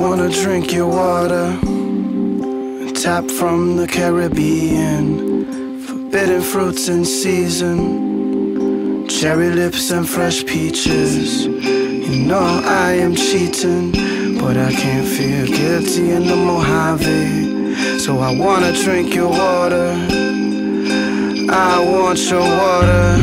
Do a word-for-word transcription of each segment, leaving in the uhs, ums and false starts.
wanna drink your water, tap from the Caribbean, forbidden fruits in season, cherry lips and fresh peaches. You know I am cheating, but I can't feel guilty in the Mojave. So I wanna drink your water, I want your water.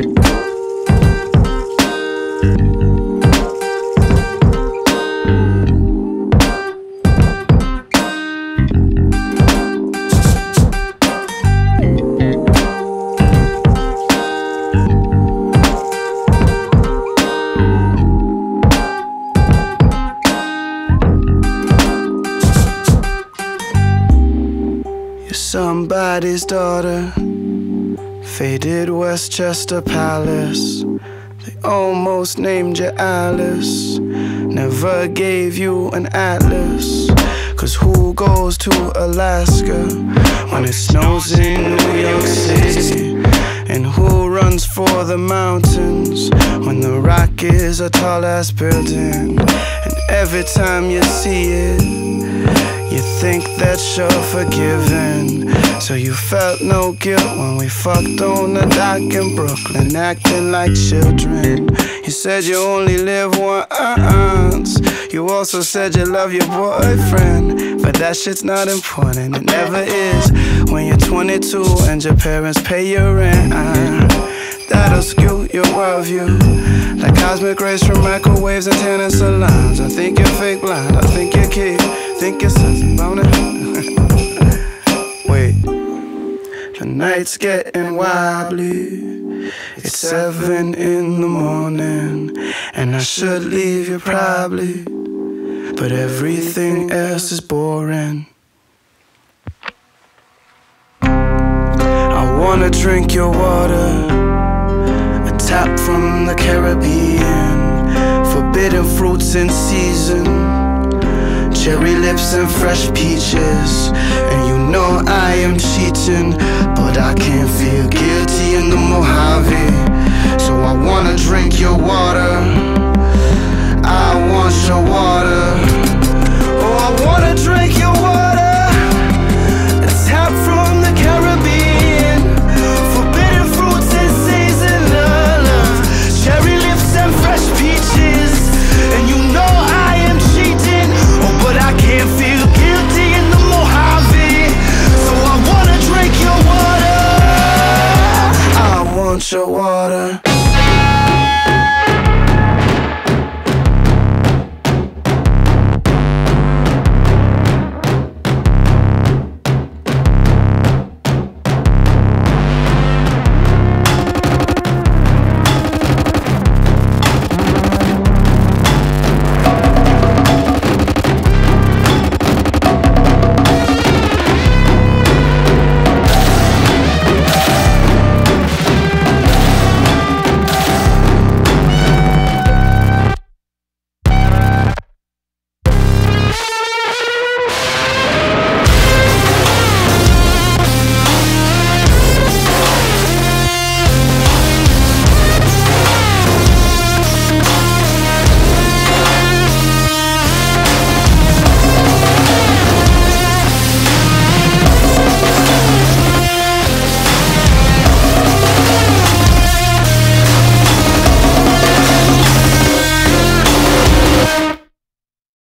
Somebody's daughter, faded Westchester Palace. They almost named you Alice, never gave you an atlas. Cause who goes to Alaska when it snows in New York City? And who runs for the mountains when the rock is a tall ass building? And every time you see it, you think that you're forgiven. So you felt no guilt when we fucked on the dock in Brooklyn, acting like children. You said you only live once. You also said you love your boyfriend, but that shit's not important, it never is. When you're twenty-two and your parents pay your rent, uh, that'll skew your worldview like cosmic rays from microwaves and tannin salons. I think you're fake blind, I think you're kid, think you're something about it. Wait, the night's getting wobbly. It's seven in the morning, and I should leave you probably, but everything else is boring. I wanna drink your water, a tap from the Caribbean, forbidden fruits in season, cherry lips and fresh peaches. And you know I am cheating, but I can't feel guilty in the Mojave. So I wanna drink your water, I want your water.